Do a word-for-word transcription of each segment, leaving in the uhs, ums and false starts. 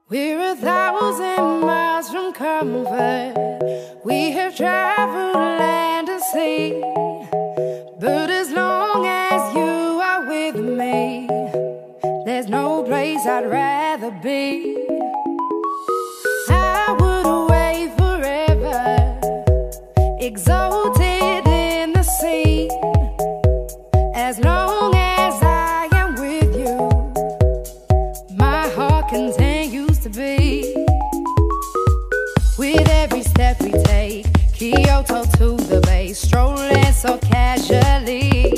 We're a thousand miles from comfort. We have traveled land and sea, but as long as you are with me, there's no place I'd rather be. I would away forever, exalted in the sea. As long as I am with you, my heart continues to beat. With every step we take, Kyoto to the bay, strolling so casually.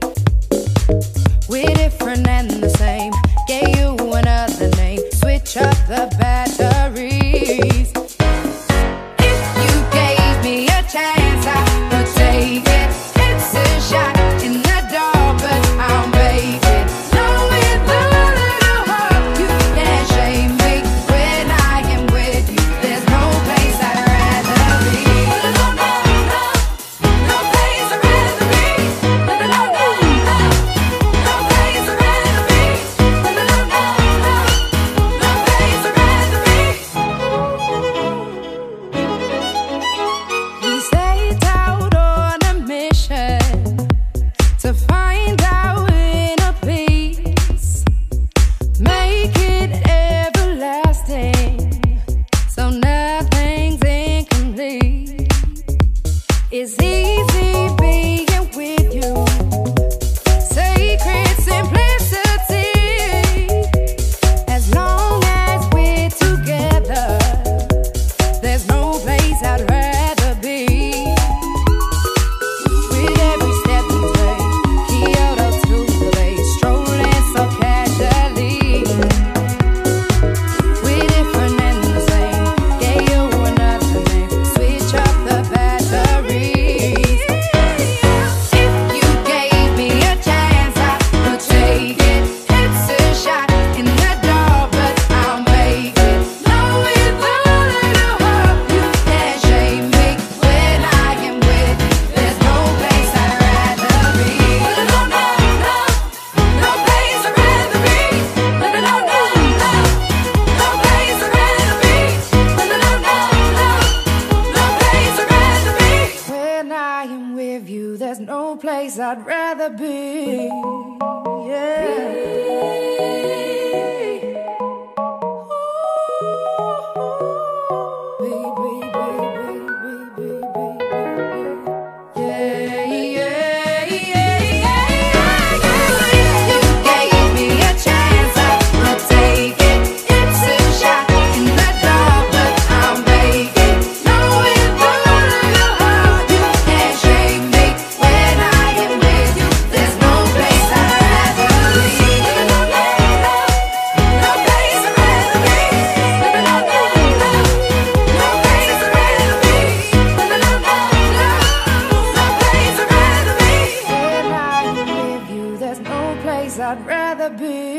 We're different and the same, gave you another name, switch up the batteries. If you gave me a chance, I would take it. It's a shot in the dark, but I'll make it. Knowing the little heart, you can't shame me. When I am with you, there's no place I'd rather be. No, no, no, no place I'd rather be. No, no, no, no, no place I'd rather be. No, no, no, no, no place I'd rather be. We set out on a mission to find our inner peace, make it everlasting, so nothing's incomplete. It's easy being with you, sacred simplicity. As long as we're together, there's no place I'd rather be. With every step we take, Kyoto to the bay, strolling so casually. We're different and the same, gave you another name, switch up the batteries. If you gave me a chance, I would take it. It's a shot in the dark, but I'll make it. Knowing the little heart, you can't shame me. When I am with you, there's no place I'd rather be. No, no, no, no place I'd rather be. No, no, no, no, no place I'd rather be. No, no, no, no, no place I'd rather be. When I am with you, there's no place I'd rather be. I'd rather be.